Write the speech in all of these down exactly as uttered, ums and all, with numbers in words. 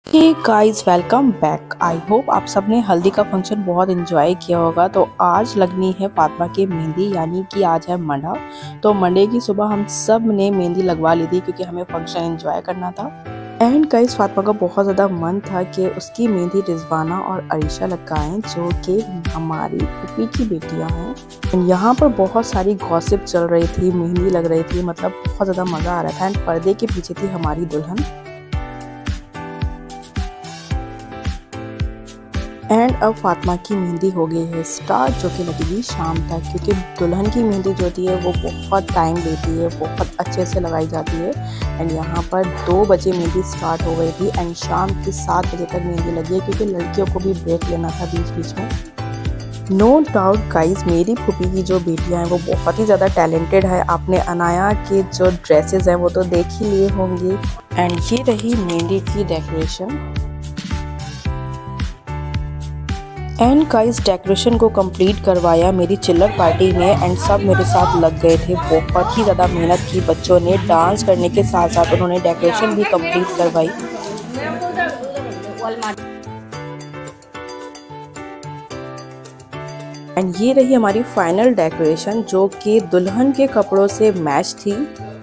Hey guys, welcome back. I hope आप सब ने हल्दी का फंक्शन बहुत एंजॉय किया होगा। तो आज लगनी है फातिमा की मेहंदी, यानी कि आज है मंडा। तो मंडे की सुबह हम सब ने मेहंदी लगवा ली थी क्योंकि हमें फंक्शन एंजॉय करना था। एंड गाइस, फातिमा का बहुत ज़्यादा मन था कि उसकी मेहंदी रिजवाना और अरीशा लगाएं, जो कि हमारी फूफी की बेटियां हैं। यहाँ पर बहुत सारी गॉसिप चल रही थी, मेहंदी लग रही थी, मतलब बहुत ज़्यादा मज़ा आ रहा था। एंड पर्दे के पीछे थी हमारी दुल्हन। एंड अब फातिमा की मेहंदी हो गई है स्टार्ट, जो कि लगेगी शाम तक, क्योंकि दुल्हन की मेहंदी जो होती है वो बहुत टाइम लेती है, बहुत अच्छे से लगाई जाती है। एंड यहाँ पर दो बजे मेहंदी स्टार्ट हो गई थी एंड शाम की सात बजे तक मेहंदी लगी है, क्योंकि लड़कियों को भी ब्रेक लेना था बीच बीच में। नो डाउट गाइज, मेरी फूफी की जो बेटियां हैं वो बहुत ही ज़्यादा टैलेंटेड है। आपने अनाया के जो ड्रेसेस हैं वो तो देख ही लिए होंगे। एंड ये रही मेहंदी की डेकोरेशन। एंड गाइस, डेकोरेशन को कंप्लीट करवाया मेरी चिल्लर पार्टी ने एंड सब मेरे साथ लग गए थे। बहुत ही ज़्यादा मेहनत की बच्चों ने, डांस करने के साथ साथ उन्होंने डेकोरेशन भी कंप्लीट करवाई। एंड ये रही हमारी फाइनल डेकोरेशन, जो कि दुल्हन के कपड़ों से मैच थी।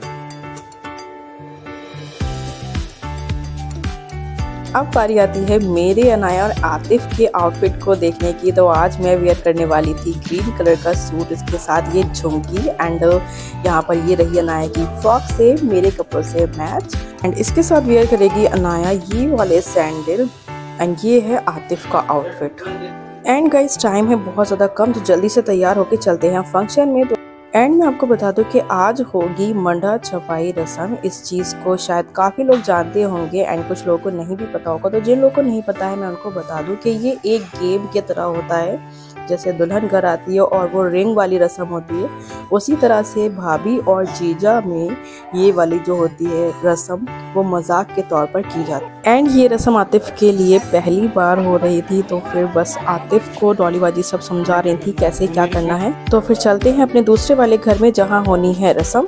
अब बारी आती है मेरे अनाया और आतिफ के आउटफिट को देखने की। तो आज मैं वेयर करने वाली थी ग्रीन कलर का सूट, इसके साथ ये झुमकी। एंड यहाँ पर ये रही अनाया की फ्रॉक से मेरे कपड़ों से मैच। एंड इसके साथ वेयर करेगी अनाया ये वाले सैंडल। एंड ये है आतिफ का आउटफिट। एंड गाइस, टाइम है बहुत ज़्यादा कम, तो जल्दी से तैयार होके चलते हैं फंक्शन में। तो एंड मैं आपको बता दूं कि आज होगी मंडा छपाई रस्म। इस चीज़ को शायद काफ़ी लोग जानते होंगे एंड कुछ लोगों को नहीं भी पता होगा। तो जिन लोगों को नहीं पता है मैं उनको बता दूं कि ये एक गेम की तरह होता है। जैसे दुल्हन घर आती है और वो रिंग वाली रस्म होती है, उसी तरह से भाभी और जीजा में ये वाली जो होती है रस्म, वो मजाक के तौर पर की जाती है। एंड ये रस्म आतिफ के लिए पहली बार हो रही थी, तो फिर बस आतिफ को डॉलीबाजी सब समझा रही थी कैसे क्या करना है। तो फिर चलते हैं अपने दूसरे वाले घर में जहाँ होनी है रस्म।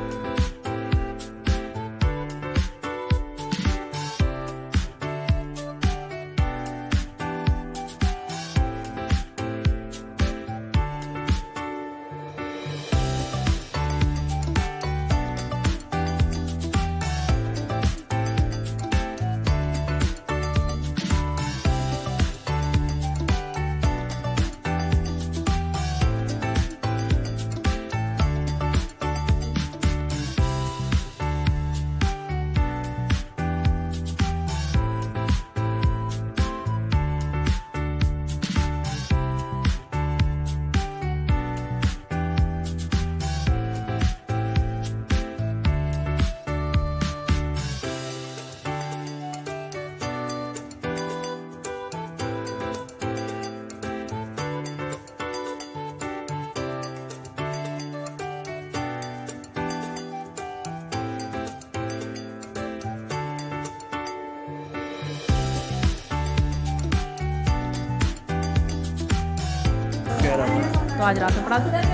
तो आज रात में पढ़ा दो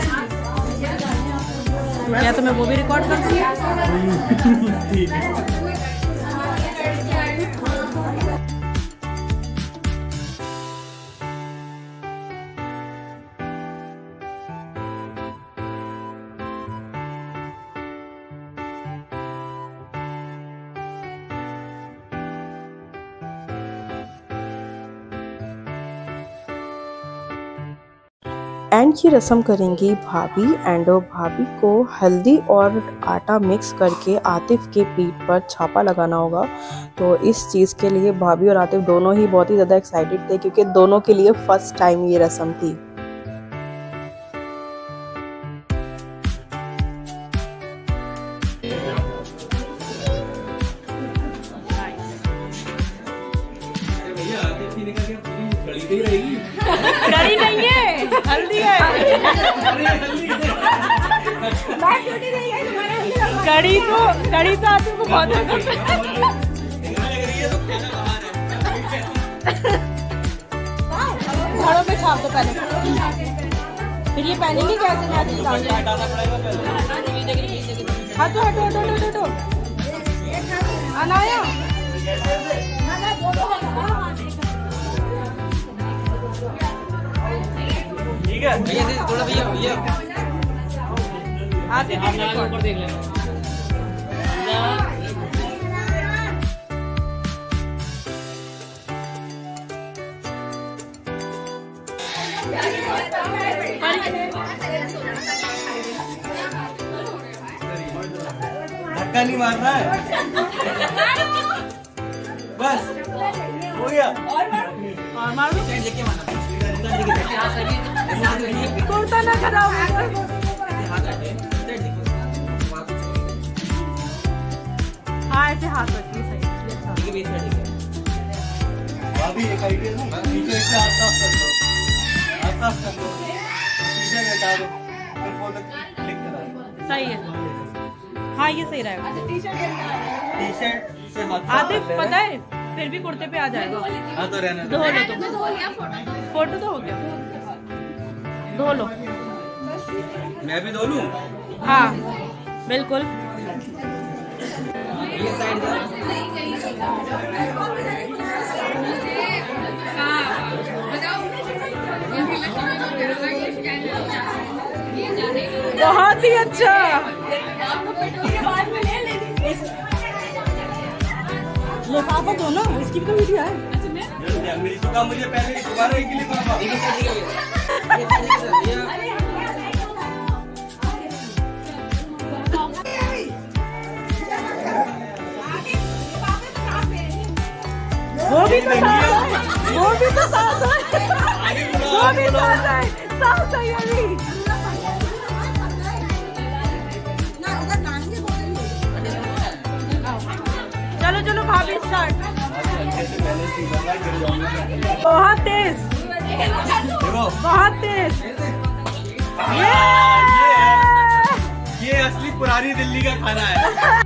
या तो मैं वो भी रिकॉर्ड कर दूँ। एंड की रस्म करेंगी भाभी। एंड भाभी को हल्दी और आटा मिक्स करके आतिफ के पीठ पर छापा लगाना होगा। तो इस चीज़ के लिए भाभी और आतिफ दोनों ही बहुत ही ज़्यादा एक्साइटेड थे, क्योंकि दोनों के लिए फर्स्ट टाइम ये रस्म थी। कड़ी नहीं है, हल्दी है। कड़ी तो कड़ी तो आती को बहुत घरों पे छाप दो पहले, फिर ये पहनेंगे कैसे? हटो हटो हटो हटो हटो अनाया थोड़ा भैया भैया आते ऊपर देख लेना। धक्का नहीं मारना है, बस हो गया। और मार दो। कुर्ता ना खराब हो। हाँ ऐसे हाथ रखिए सही। भाभी एक आइडिया ना, नीचे से हाथ साफ कर दो, हाथ साफ कर दो, शीशे में हटा दो, फिर फोटो क्लिक करा दो। सही है, हाँ ये सही रहेगा। टी शर्ट से हाथ साफ आतिफ कर पता है फिर भी कुर्ते पे आ जाएगा। हाँ तो रहने दो। धो लो तुम, फोटो तो हो गया, धो लो। मैं भी धो लूं? हाँ बिल्कुल। ये साइड दो। बहुत ही अच्छा। लिफाफा दो ना, इसकी भी तो वीडियो है। मेरी दुकान मुझे पहले दोबारा एक लिफाफा। वो भी तो साथ है, वो भी तो साथ है, वो भी साथ है, साथ है ये भी। चलो चलो भाभी स्टार्ट। बहुत तेज, बहुत तेज। ये ये असली पुरानी दिल्ली का खाना है।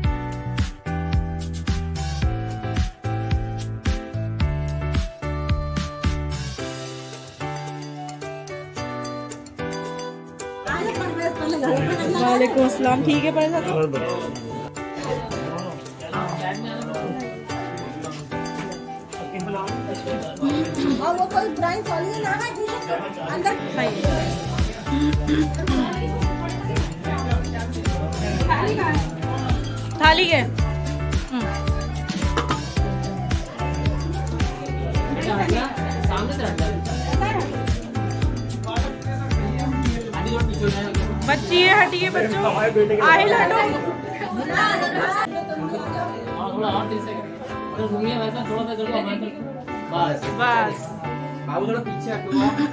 वालेकुम अस्सलाम। ठीक है पैसा तो और वो कोई ब्रांड वाली ना है अंदर थाली है। बच्ची है, हटिए बच्चों, आए लाडो। बस बस बाबू थोड़ा पीछे हटो।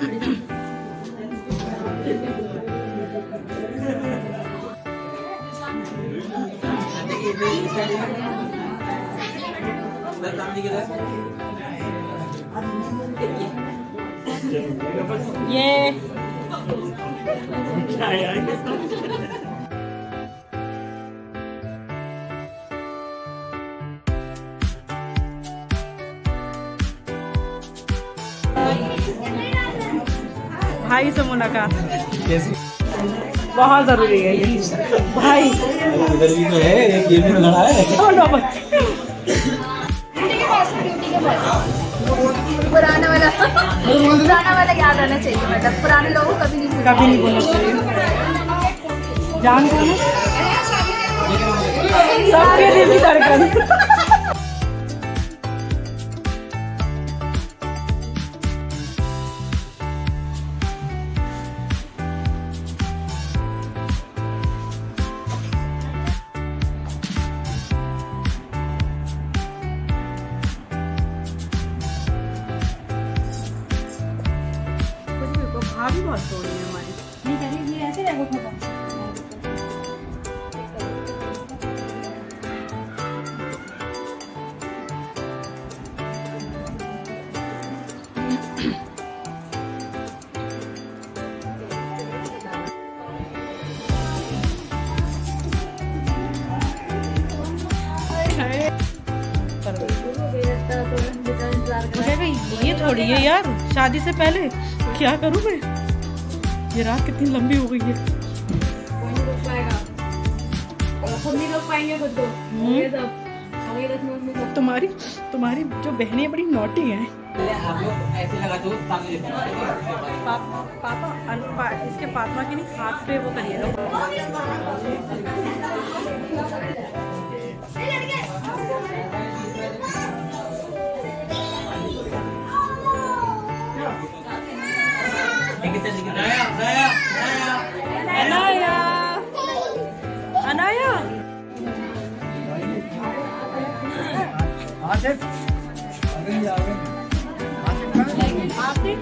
ये भाई से मुलाकात कैसी? बहुत जरूरी है ये भाई। इधर भी तो है, एक ये भी लड़ा है। पुराना वाला पुराना वाला याद आना चाहिए, मतलब पुराने लोगों को कभी नहीं कभी नहीं बोलना चाहिए। जान दो ना सबके दिल की धड़कन। भाभी बहुत सोनी है हमारी। नहीं करें ये ऐसे रहेगा खत्म। ये थोड़ी है यार, शादी से पहले क्या करूं मैं। ये रात कितनी लंबी हो गई है। कोई नहीं रोक पाएगा, खुद नहीं रोक पाएंगे खुद को। तुम्हारी तुम्हारी जो बहनें बड़ी नोटी हैं। आप लोग ऐसे लगा दो सामने देखो। पापा पापा अन, पा, इसके पापा के नहीं हाथ पे वो करिएगा। अनाया अनाया आसिफ अभी आओगे आसिफ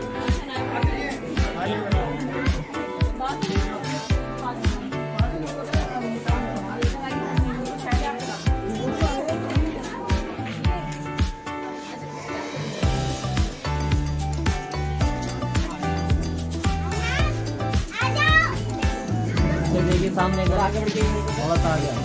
देखिए सामने आगे बढ़ के बहुत आ गया।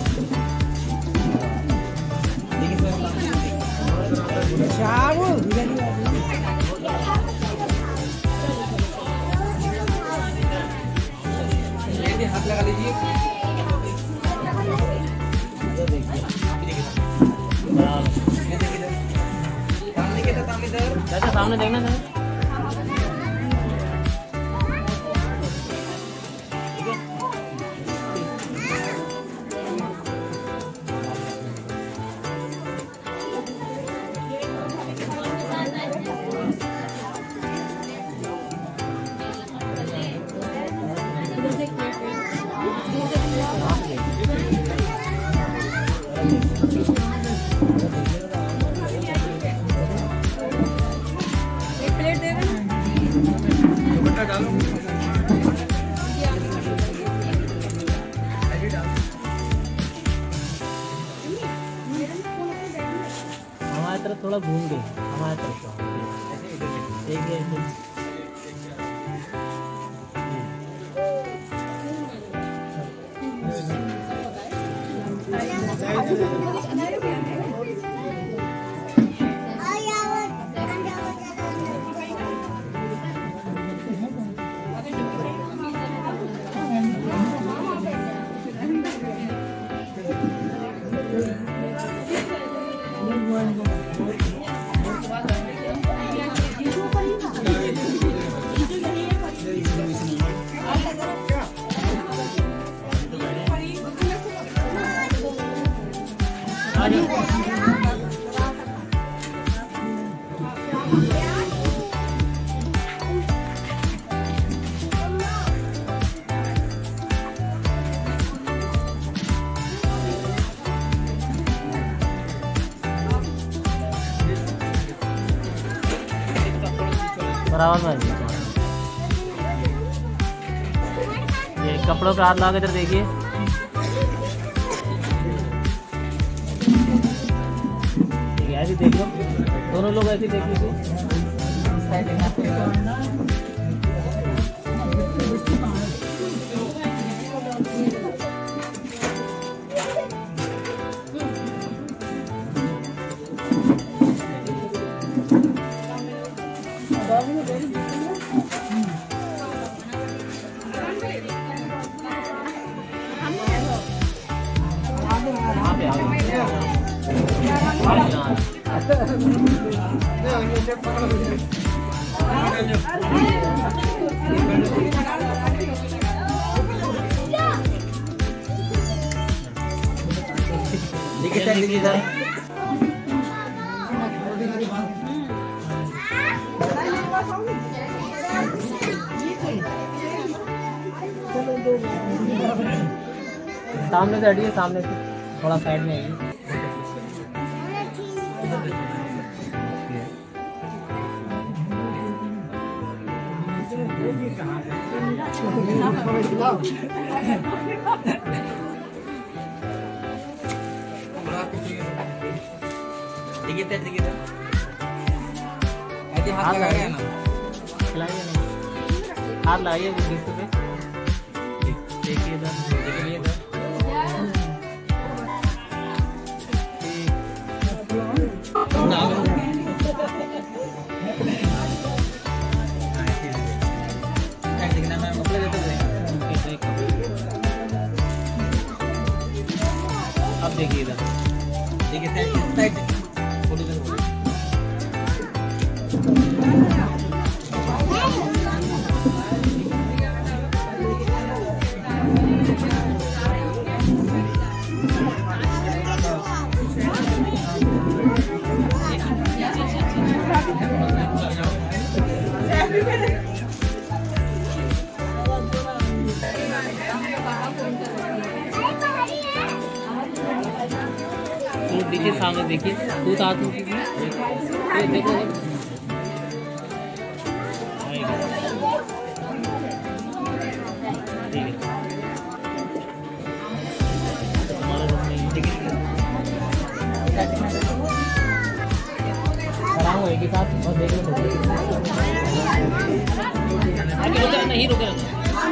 देखिए हाथ लगा लीजिए। देखिए सामने देखना था। हमारी तरफ थोड़ा घूम गए हमारी तरफ देखिए बराबर में ये कपड़ों पे हाथ लगा के इधर देखिए। ऐसे देख लो दोनों लोग ऐसे देख लीजिए। सामने से हटिए, सामने से थोड़ा साइड में आइए। हाथ लगाइए ना, खिलाइए नहीं, हाथ लगाइए डिस्क पे। देखिए इधर, देखिए इधर। अब देखिए इधर, देखिए साइड साइड फोटो देखिए सामने देखिए दूध आ चुकी है। देखो एक ही साथ और देख लो नहीं रुक रहा।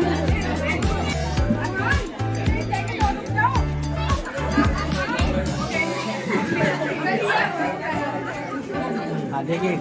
देखिए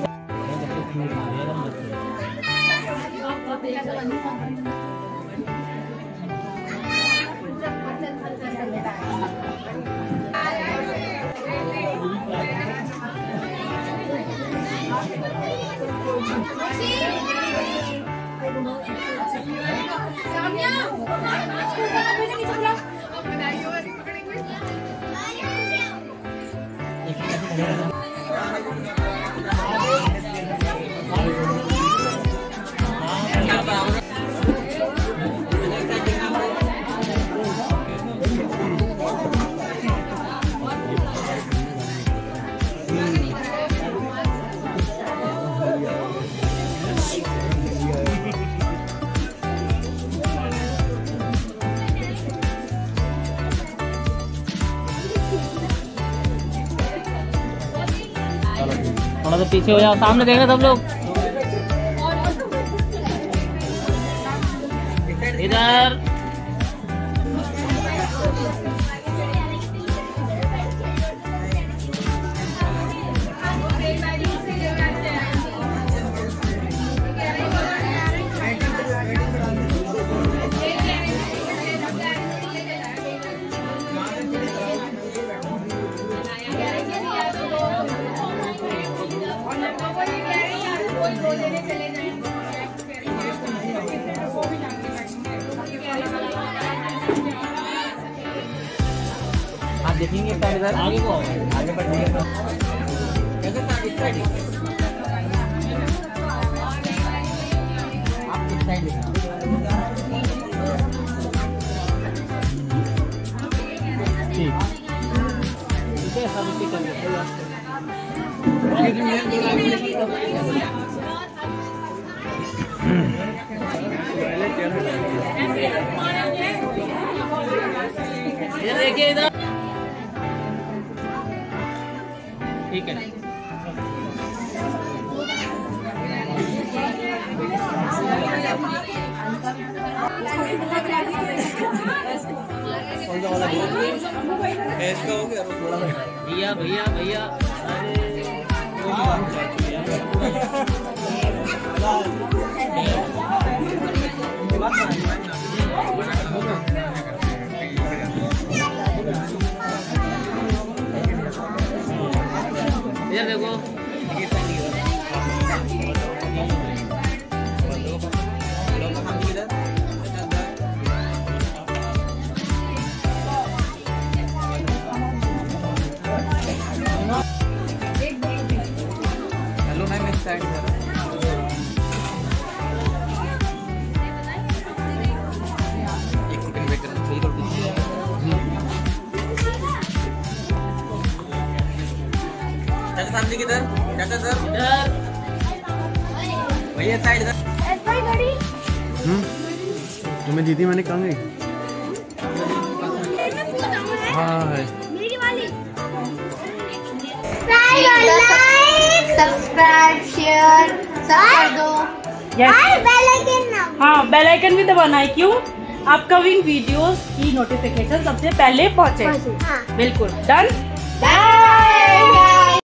थोड़ा सा पीछे हो जाओ, सामने देखना सब लोग इधर। आप देखेंगे इधर आगे को आगे बढ़ेंगे तो कैसे इस साइड आप इस साइड ठीक ठीक है सब इसी कर लेते हैं। इधर देखिए इधर ठीक है। भैया भैया भैया इधर देखो हेलो मैम इस साइड एक सेकंड वेट करना बिल्कुल सामने किधर चाचा सर इधर भैया साइड इधर हम्म तुम्हें दीदी मैंने कहा गई हाँ है मेरी वाली सब्सक्राइब शेयर सब कर दो और बेल आइकन ना हाँ बेल आइकन भी दबाना है। क्यों? अपकमिंग वीडियोस की नोटिफिकेशन सबसे पहले पहुंचे। हाँ। बिल्कुल डन।